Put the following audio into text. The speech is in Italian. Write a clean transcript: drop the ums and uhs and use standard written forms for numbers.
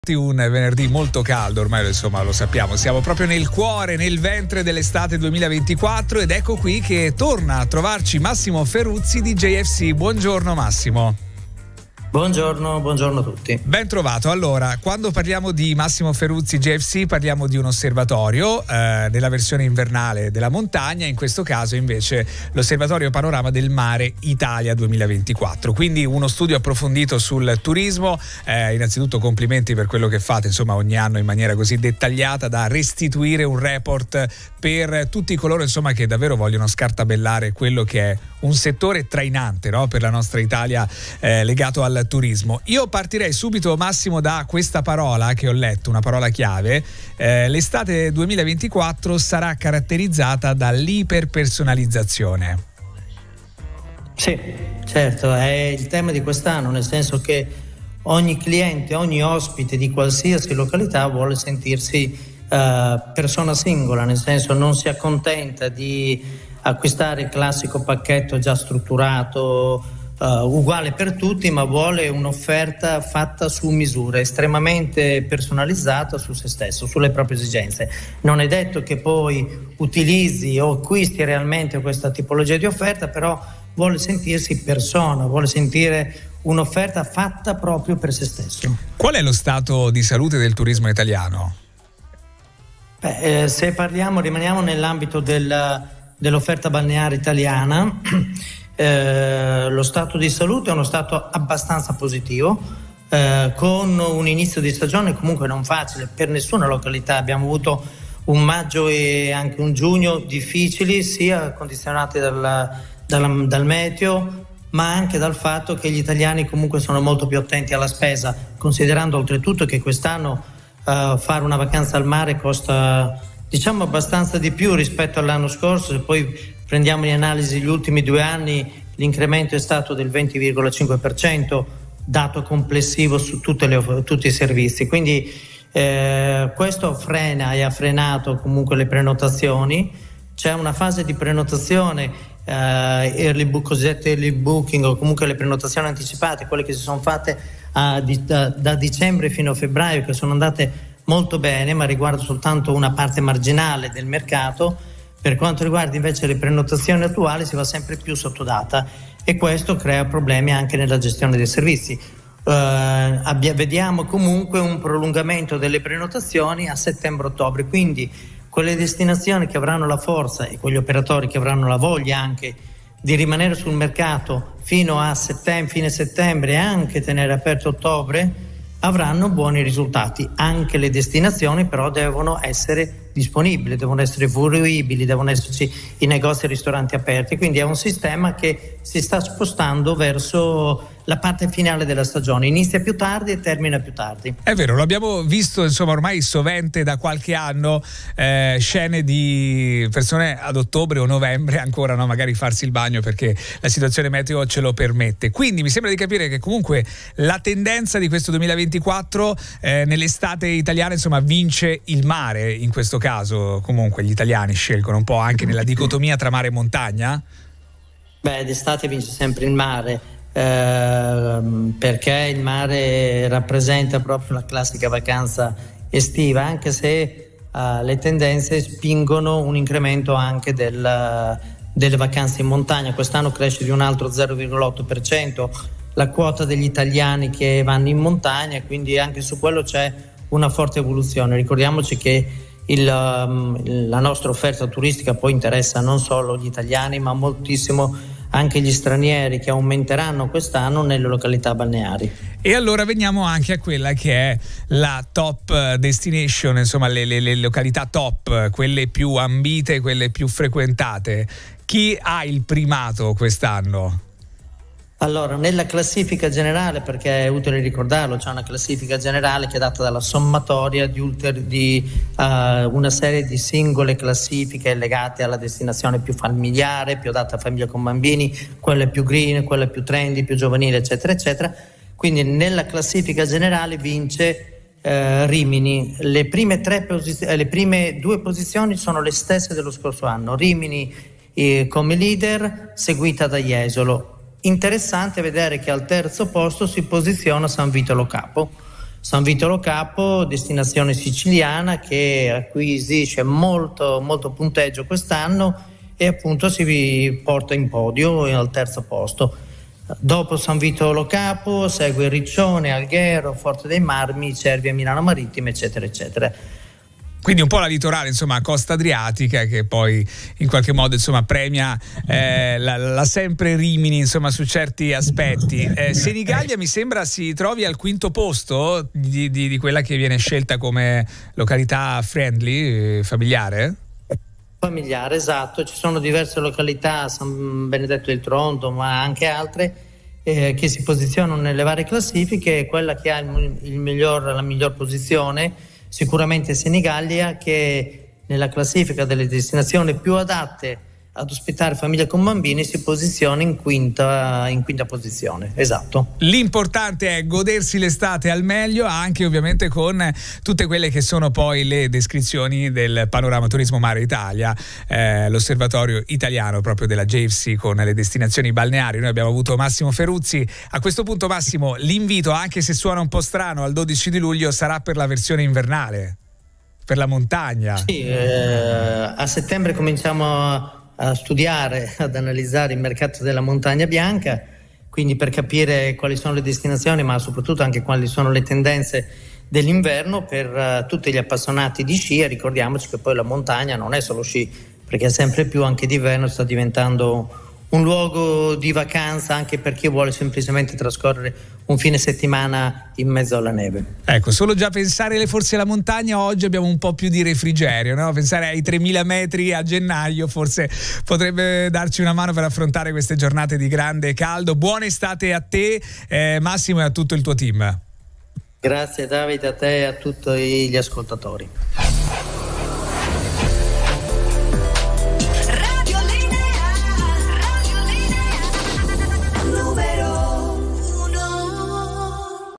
Un venerdì molto caldo, ormai insomma lo sappiamo, siamo proprio nel cuore, nel ventre dell'estate 2024 ed ecco qui che torna a trovarci Massimo Ferruzzi di JFC. Buongiorno Massimo. Buongiorno a tutti. Ben trovato. Allora, quando parliamo di Massimo Ferruzzi JFC parliamo di un osservatorio nella versione invernale della montagna, in questo caso invece l'osservatorio Panorama del Mare Italia 2024. Quindi uno studio approfondito sul turismo. Innanzitutto complimenti per quello che fate, insomma, ogni anno in maniera così dettagliata da restituire un report per tutti coloro, insomma, che davvero vogliono scartabellare quello che è un settore trainante, no? Per la nostra Italia legato al turismo. Io partirei subito, Massimo, da questa parola che ho letto, una parola chiave. L'estate 2024 sarà caratterizzata dall'iperpersonalizzazione. Sì, certo, è il tema di quest'anno, nel senso che ogni cliente, ogni ospite di qualsiasi località vuole sentirsi persona singola, nel senso non si accontenta di acquistare il classico pacchetto già strutturato uguale per tutti, ma vuole un'offerta fatta su misura, estremamente personalizzata su se stesso, sulle proprie esigenze. Non è detto che poi utilizzi o acquisti realmente questa tipologia di offerta, però vuole sentirsi persona, vuole sentire un'offerta fatta proprio per se stesso. Qual è lo stato di salute del turismo italiano? Se rimaniamo nell'ambito dell'offerta balneare italiana. Lo stato di salute è uno stato abbastanza positivo, con un inizio di stagione comunque non facile per nessuna località. Abbiamo avuto un maggio e anche un giugno difficili, sia condizionati dal meteo, ma anche dal fatto che gli italiani comunque sono molto più attenti alla spesa, considerando oltretutto che quest'anno fare una vacanza al mare costa, diciamo, abbastanza di più rispetto all'anno scorso. Se poi prendiamo in analisi gli ultimi 2 anni, l'incremento è stato del 20,5%, dato complessivo su tutti i servizi. Quindi questo frena e ha frenato comunque le prenotazioni. C'è una fase di prenotazione, cosiddette early booking, o comunque le prenotazioni anticipate, quelle che si sono fatte da dicembre fino a febbraio, che sono andate molto bene, ma riguarda soltanto una parte marginale del mercato. Per quanto riguarda invece le prenotazioni attuali si va sempre più sottodata e questo crea problemi anche nella gestione dei servizi. Vediamo comunque un prolungamento delle prenotazioni a settembre-ottobre, quindi quelle destinazioni che avranno la forza e quegli operatori che avranno la voglia anche di rimanere sul mercato fino a fine settembre e anche tenere aperto ottobre avranno buoni risultati. Anche le destinazioni però devono essere disponibili, devono essere fruibili, devono esserci i negozi e i ristoranti aperti, quindi è un sistema che si sta spostando verso la parte finale della stagione, inizia più tardi e termina più tardi. È vero, lo abbiamo visto insomma ormai sovente da qualche anno, scene di persone ad ottobre o novembre ancora, no, magari farsi il bagno perché la situazione meteo ce lo permette. Quindi mi sembra di capire che comunque la tendenza di questo 2024 nell'estate italiana, insomma, vince il mare. In questo caso comunque gli italiani scelgono un po' anche nella dicotomia tra mare e montagna? D'estate vince sempre il mare, perché il mare rappresenta proprio la classica vacanza estiva, anche se le tendenze spingono un incremento anche delle vacanze in montagna. Quest'anno cresce di un altro 0,8% la quota degli italiani che vanno in montagna, quindi anche su quello c'è una forte evoluzione. Ricordiamoci che la nostra offerta turistica poi interessa non solo gli italiani ma moltissimo anche gli stranieri, che aumenteranno quest'anno nelle località balneari. E allora veniamo anche a quella che è la top destination, insomma le località top, quelle più ambite, quelle più frequentate. Chi ha il primato quest'anno? Allora, nella classifica generale, perché è utile ricordarlo, c'è una classifica generale che è data dalla sommatoria di una serie di singole classifiche legate alla destinazione più familiare, più adatta a famiglie con bambini, quelle più green, quelle più trendy, più giovanili, eccetera, eccetera. Quindi nella classifica generale vince Rimini. Le prime 2 posizioni sono le stesse dello scorso anno. Rimini come leader, seguita da Jesolo. Interessante vedere che al terzo posto si posiziona San Vito Lo Capo, San Vito Lo Capo, destinazione siciliana che acquisisce molto punteggio quest'anno e appunto si porta in podio al terzo posto. Dopo San Vito Lo Capo segue Riccione, Alghero, Forte dei Marmi, Cervia, Milano Marittimo, eccetera eccetera. Quindi un po' la litorale, insomma, costa adriatica, che poi in qualche modo, insomma, premia la sempre Rimini, insomma, su certi aspetti. Senigallia mi sembra si trovi al quinto posto di quella che viene scelta come località friendly, familiare? Familiare, esatto. Ci sono diverse località, San Benedetto del Tronto, ma anche altre che si posizionano nelle varie classifiche. Quella che ha la miglior posizione sicuramente Senigallia, che nella classifica delle destinazioni più adatte ad ospitare famiglie con bambini si posiziona in quinta posizione. Esatto. L'importante è godersi l'estate al meglio, anche ovviamente con tutte quelle che sono poi le descrizioni del Panorama Turismo Mare Italia, l'osservatorio italiano proprio della JFC con le destinazioni balneari. Noi abbiamo avuto Massimo Ferruzzi. A questo punto, Massimo, l'invito, anche se suona un po' strano, al 12 di luglio sarà per la versione invernale, per la montagna. Sì, a settembre cominciamo a studiare, ad analizzare il mercato della montagna bianca, quindi per capire quali sono le destinazioni, ma soprattutto anche quali sono le tendenze dell'inverno per tutti gli appassionati di sci. E ricordiamoci che poi la montagna non è solo sci, perché sempre più anche d'inverno sta diventando un luogo di vacanza anche per chi vuole semplicemente trascorrere un fine settimana in mezzo alla neve. Ecco, solo già pensare forse alla montagna oggi abbiamo un po' più di refrigerio, no? Pensare ai 3000 metri a gennaio forse potrebbe darci una mano per affrontare queste giornate di grande caldo. Buona estate a te, Massimo, e a tutto il tuo team. Grazie Davide, a te e a tutti gli ascoltatori.